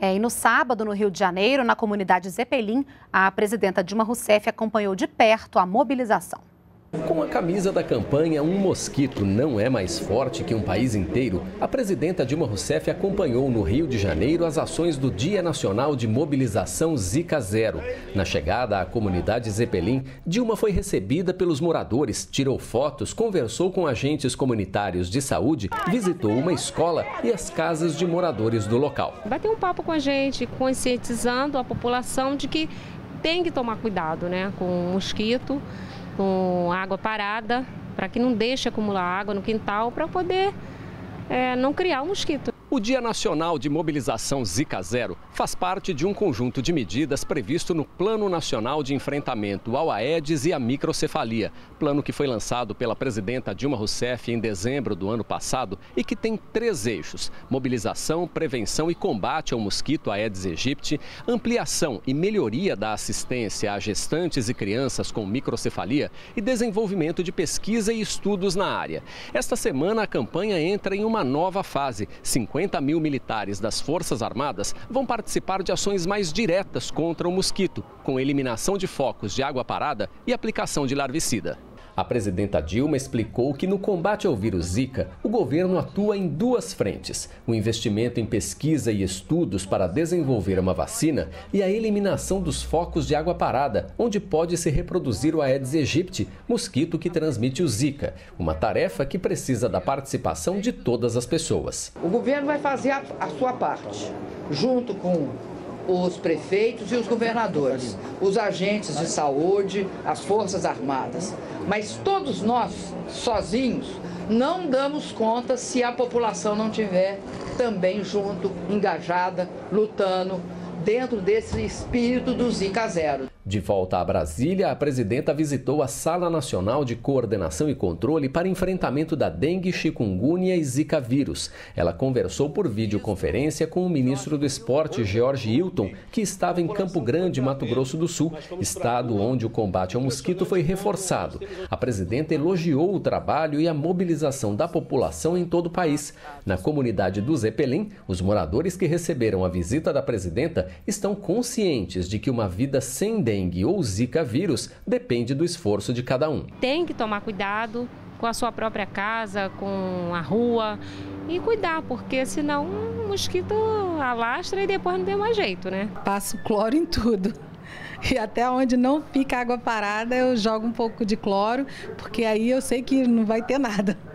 E no sábado, no Rio de Janeiro, na comunidade Zeppelin, a presidenta Dilma Rousseff acompanhou de perto a mobilização. Com a camisa da campanha "Um mosquito não é mais forte que um país inteiro", a presidenta Dilma Rousseff acompanhou no Rio de Janeiro as ações do Dia Nacional de Mobilização Zika Zero. Na chegada à comunidade Zeppelin, Dilma foi recebida pelos moradores, tirou fotos, conversou com agentes comunitários de saúde, visitou uma escola e as casas de moradores do local. Bateu um papo com a gente, conscientizando a população de que tem que tomar cuidado, com o mosquito, com água parada, para que não deixe acumular água no quintal, para poder não criar um mosquito. O Dia Nacional de Mobilização Zika Zero faz parte de um conjunto de medidas previsto no Plano Nacional de Enfrentamento ao Aedes e à Microcefalia, plano que foi lançado pela presidenta Dilma Rousseff em dezembro do ano passado e que tem 3 eixos: mobilização, prevenção e combate ao mosquito Aedes aegypti, ampliação e melhoria da assistência a gestantes e crianças com microcefalia e desenvolvimento de pesquisa e estudos na área. Esta semana a campanha entra em uma nova fase. 50 mil militares das Forças Armadas vão participar de ações mais diretas contra o mosquito, com eliminação de focos de água parada e aplicação de larvicida. A presidenta Dilma explicou que no combate ao vírus Zika, o governo atua em 2 frentes: o investimento em pesquisa e estudos para desenvolver uma vacina e a eliminação dos focos de água parada, onde pode se reproduzir o Aedes aegypti, mosquito que transmite o Zika, uma tarefa que precisa da participação de todas as pessoas. O governo vai fazer a sua parte, junto com os prefeitos e os governadores, os agentes de saúde, as Forças Armadas. Mas todos nós, sozinhos, não damos conta se a população não estiver também junto, engajada, lutando, dentro desse espírito do Zika Zero. De volta a Brasília, a presidenta visitou a Sala Nacional de Coordenação e Controle para enfrentamento da dengue, chikungunya e zika vírus. Ela conversou por videoconferência com o ministro do Esporte, George Hilton, que estava em Campo Grande, Mato Grosso do Sul, estado onde o combate ao mosquito foi reforçado. A presidenta elogiou o trabalho e a mobilização da população em todo o país. Na comunidade do Zeppelin, os moradores que receberam a visita da presidenta estão conscientes de que uma vida sem dengue ou zika vírus depende do esforço de cada um. Tem que tomar cuidado com a sua própria casa, com a rua e cuidar, porque senão o mosquito alastra e depois não tem mais jeito, Passo cloro em tudo. E até onde não fica água parada eu jogo um pouco de cloro, porque aí eu sei que não vai ter nada.